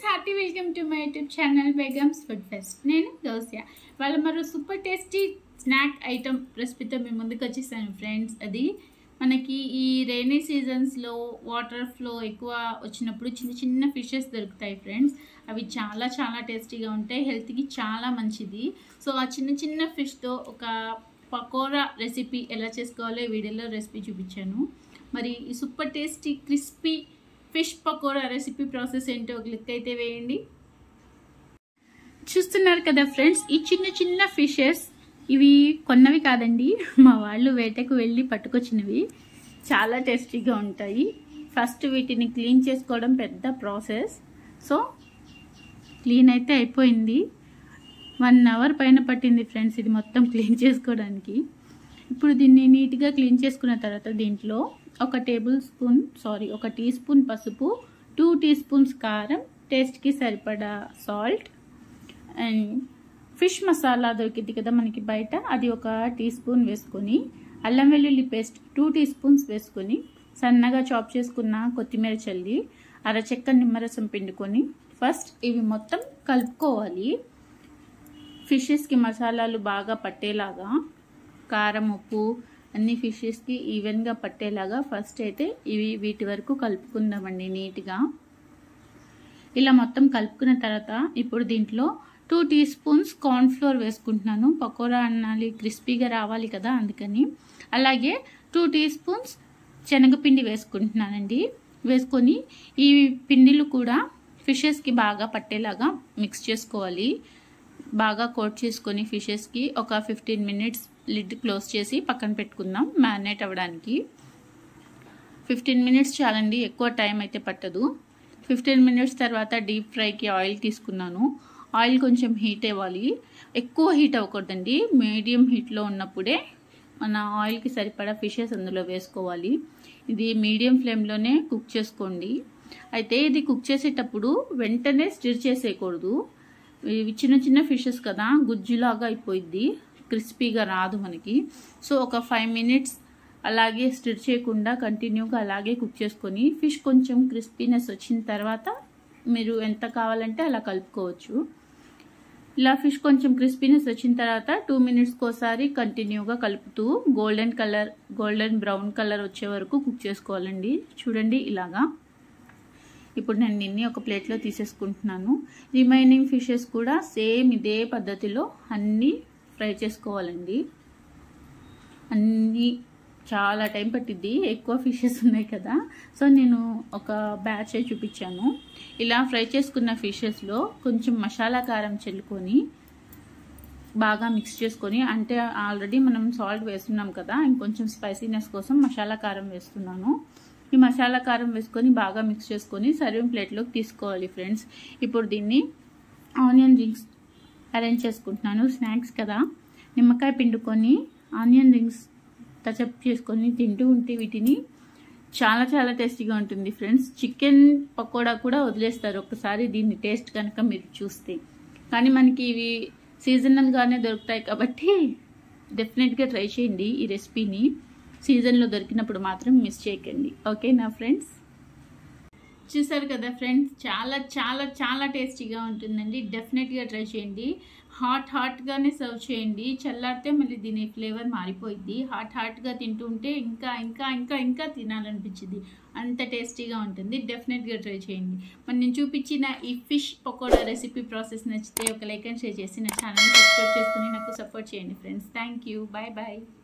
Hearty welcome to my YouTube channel Begum's food fest. నేను దోస. వాళ్ళ మరో సూపర్ టేస్టీ స్నాక్ ఐటమ్ రెసిపీతో మేము ముందుకు వచ్చేసాను ఫ్రెండ్స్. అది మనకి ఈ రైనీ సీజన్స్లో వాటర్ ఫ్లో ఎక్కువ వచ్చినప్పుడు చిన్న చిన్న ఫిషెస్ దొరుకుతాయి ఫ్రెండ్స్. అవి చాలా చాలా టేస్టీగా ఉంటాయి, హెల్త్కి చాలా మంచిది. సో ఆ చిన్న చిన్న ఫిష్తో ఒక పకోడా రెసిపీ ఎలా చేసుకోవాలో ఈ వీడియోలో రెసిపీ చూపించాను. మరి ఈ super tasty crispy fish pakoda recipe process ఏంటో క్లిక్ అయితే వేయండి. చూస్తున్నారు కదా ఫ్రెండ్స్, ఈ చిన్న చిన్న ఫిషెస్ ఇవి కొన్నవి కాదండి, మా వాళ్ళు వేటకు వెళ్ళి పట్టుకొచ్చినవి. చాలా టేస్టీగా ఉంటాయి. ఫస్ట్ వీటిని క్లీన్ చేసుకోవడం పెద్ద ప్రాసెస్. సో క్లీన్ అయితే అయిపోయింది. 1 అవర్ పైన పట్టింది ఫ్రెండ్స్ ఇది మొత్తం క్లీన్ చేసుకోవడానికి. ఇప్పుడు దీన్ని నీట్గా క్లీన్ చేసుకున్న తర్వాత దీంట్లో ఒక టీ స్పూన్ పసుపు, 2 టీ స్పూన్స్ కారం, టేస్ట్కి సరిపడా సాల్ట్ అండ్ ఫిష్ మసాలా దొరికింది కదా మనకి బయట, అది 1 టీ స్పూన్ వేసుకొని, అల్లం వెల్లుల్లి పేస్ట్ 2 టీ స్పూన్స్ వేసుకొని, సన్నగా చాప్ చేసుకున్న కొత్తిమీర చల్లి, అరచెక్క నిమ్మరసం పిండుకొని ఫస్ట్ ఇవి మొత్తం కలుపుకోవాలి. ఫిషెస్కి మసాలాలు బాగా పట్టేలాగా, కారం ఉప్పు అన్ని ఫిషెస్కి ఈవెన్గా పట్టేలాగా ఫస్ట్ అయితే వీటి వరకు కలుపుకుందామండి నీట్గా. ఇలా మొత్తం కలుపుకున్న తర్వాత ఇప్పుడు దీంట్లో 2 టీ స్పూన్స్ కార్న్ఫ్లోర్ వేసుకుంటున్నాను. పకోడా అన్నాలి, క్రిస్పీగా రావాలి కదా అందుకని. అలాగే 2 టీ స్పూన్స్ శనగపిండి వేసుకుంటున్నానండి. వేసుకొని ఈ పిండిలు కూడా ఫిషెస్కి బాగా పట్టేలాగా మిక్స్ చేసుకోవాలి. బాగా కోట్ చేసుకొని ఫిషెస్కి ఒక 15 మినిట్స్ లిడ్ క్లోజ్ చేసి పక్కన పెట్టుకుందాం మ్యారినేట్ అవ్వడానికి. 15 మినిట్స్ చాలండి, ఎక్కువ టైం అయితే పట్టదు. 15 మినిట్స్ తర్వాత డీప్ ఫ్రైకి ఆయిల్ తీసుకున్నాను. ఆయిల్ కొంచెం హీట్ అవ్వాలి, ఎక్కువ హీట్ అవ్వకూడదండి. మీడియం హీట్లో ఉన్నప్పుడే మన ఆయిల్కి సరిపడా ఫిషెస్ అందులో వేసుకోవాలి. ఇది మీడియం ఫ్లేమ్లోనే కుక్ చేసుకోండి. అయితే ఇది కుక్ చేసేటప్పుడు వెంటనే స్టిర్ చేసేయకూడదు. ఇవి చిన్న చిన్న ఫిషెస్ కదా, గుజ్జులాగా అయిపోయింది, క్రిస్పీగా రాదు మనకి. సో ఒక 5 మినిట్స్ అలాగే స్టిర్ చేయకుండా కంటిన్యూగా అలాగే కుక్ చేసుకొని ఫిష్ కొంచెం క్రిస్పీనెస్ వచ్చిన తర్వాత మీరు ఎంత కావాలంటే అలా కలుపుకోవచ్చు. ఇలా ఫిష్ కొంచెం క్రిస్పీనెస్ వచ్చిన తర్వాత 2 మినిట్స్కి ఒకసారి కంటిన్యూగా కలుపుతూ గోల్డెన్ బ్రౌన్ కలర్ వచ్చే వరకు కుక్ చేసుకోవాలండి. చూడండి ఇలాగా. ఇప్పుడు నేను దీన్ని ఒక ప్లేట్లో తీసేసుకుంటున్నాను. రిమైనింగ్ ఫిషెస్ కూడా సేమ్ ఇదే పద్ధతిలో అన్నీ ఫ్రై చేసుకోవాలండి. అన్నీ చాలా టైం పట్టిద్ది, ఎక్కువ ఫిషెస్ ఉన్నాయి కదా. సో నేను ఒక బ్యాచ్ చూపించాను. ఇలా ఫ్రై చేసుకున్న ఫిషెస్లో కొంచెం మసాలా కారం చల్లుకొని బాగా మిక్స్ చేసుకొని, అంటే ఆల్రెడీ మనం సాల్ట్ వేస్తున్నాం కదా, ఇంకొంచెం స్పైసీనెస్ కోసం మసాలా కారం వేస్తున్నాను. ఈ మసాలా కారం వేసుకొని బాగా మిక్స్ చేసుకొని సర్వింగ్ ప్లేట్లోకి తీసుకోవాలి ఫ్రెండ్స్. ఇప్పుడు దీన్ని ఆనియన్ రింగ్స్ అరేంజ్ చేసుకుంటున్నాను. స్నాక్స్ కదా, నిమ్మకాయ పిండుకొని ఆనియన్ రింగ్స్ టచప్ చేసుకొని తింటూ ఉంటే వీటిని చాలా చాలా టేస్టీగా ఉంటుంది ఫ్రెండ్స్. చికెన్ పకోడా కూడా వదిలేస్తారు ఒకసారి దీన్ని టేస్ట్ కనుక మీరు చూస్తే. కానీ మనకి ఇవి సీజనల్గానే దొరుకుతాయి కాబట్టి డెఫినెట్గా ట్రై చేయండి ఈ రెసిపీని. సీజన్లో దొరికినప్పుడు మాత్రం మిస్ చేయకండి. ఓకేనా ఫ్రెండ్స్? చూసారు కదా ఫ్రెండ్స్, చాలా చాలా చాలా టేస్టీగా ఉంటుందండి. డెఫినెట్గా ట్రై చేయండి. హాట్గానే సర్వ్ చేయండి. చల్లారితే మళ్ళీ దీని ఫ్లేవర్ మారిపోయింది. హాట్గా తింటూ ఉంటే ఇంకా ఇంకా ఇంకా ఇంకా తినాలనిపించింది, అంత టేస్టీగా ఉంటుంది. డెఫినెట్గా ట్రై చేయండి. మరి నేను చూపించిన ఈ ఫిష్ పకోడా రెసిపీ ప్రాసెస్ నచ్చితే ఒక లైక్ అండ్ షేర్ చేసి నా ఛానల్ని సబ్స్క్రైబ్ చేసుకుని నాకు సపోర్ట్ చేయండి friends. Thank you. Bye bye.